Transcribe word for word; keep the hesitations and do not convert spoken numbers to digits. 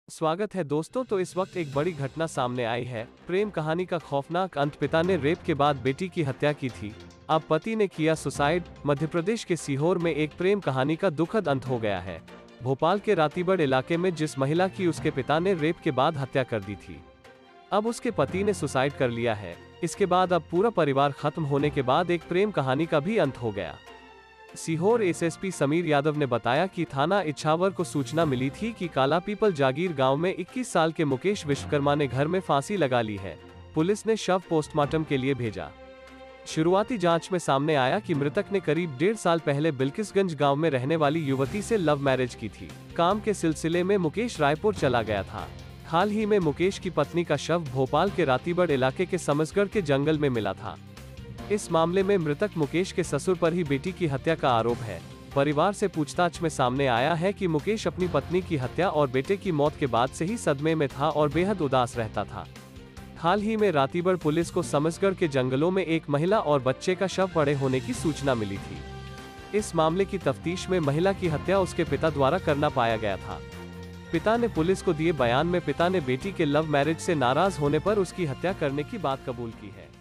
स्वागत है दोस्तों। तो इस वक्त एक बड़ी घटना सामने आई है। प्रेम कहानी का खौफनाक अंत। पिता ने रेप के बाद बेटी की हत्या की थी, अब पति ने किया सुसाइड। मध्य प्रदेश के सीहोर में एक प्रेम कहानी का दुखद अंत हो गया है। भोपाल के रातीबड़ इलाके में जिस महिला की उसके पिता ने रेप के बाद हत्या कर दी थी, अब उसके पति ने सुसाइड कर लिया है। इसके बाद अब पूरा परिवार खत्म होने के बाद एक प्रेम कहानी का भी अंत हो गया। सीहोर एसएसपी समीर यादव ने बताया कि थाना इछावर को सूचना मिली थी कि काला पीपल जागीर गांव में इक्कीस साल के मुकेश विश्वकर्मा ने घर में फांसी लगा ली है। पुलिस ने शव पोस्टमार्टम के लिए भेजा। शुरुआती जांच में सामने आया कि मृतक ने करीब डेढ़ साल पहले बिल्किसगंज गांव में रहने वाली युवती से लव मैरिज की थी। काम के सिलसिले में मुकेश रायपुर चला गया था। हाल ही में मुकेश की पत्नी का शव भोपाल के रातीबड़ इलाके के समसगढ़ के जंगल में मिला था। इस मामले में मृतक मुकेश के ससुर पर ही बेटी की हत्या का आरोप है। परिवार से पूछताछ में सामने आया है कि मुकेश अपनी पत्नी की हत्या और बेटे की मौत के बाद से ही सदमे में था और बेहद उदास रहता था। हाल ही में रातीबड़ पुलिस को समसगढ़ के जंगलों में एक महिला और बच्चे का शव पड़े होने की सूचना मिली थी। इस मामले की तफ्तीश में महिला की हत्या उसके पिता द्वारा करना पाया गया था। पिता ने पुलिस को दिए बयान में पिता ने बेटी के लव मैरिज से नाराज होने पर उसकी हत्या करने की बात कबूल की है।